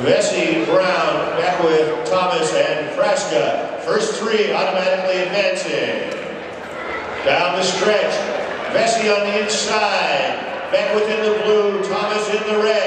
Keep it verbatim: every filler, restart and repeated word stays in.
Vesey, Brown, back with Thomas and Frasca. First three automatically advancing. Down the stretch, Vesey on the inside. Back within the blue, Thomas in the red.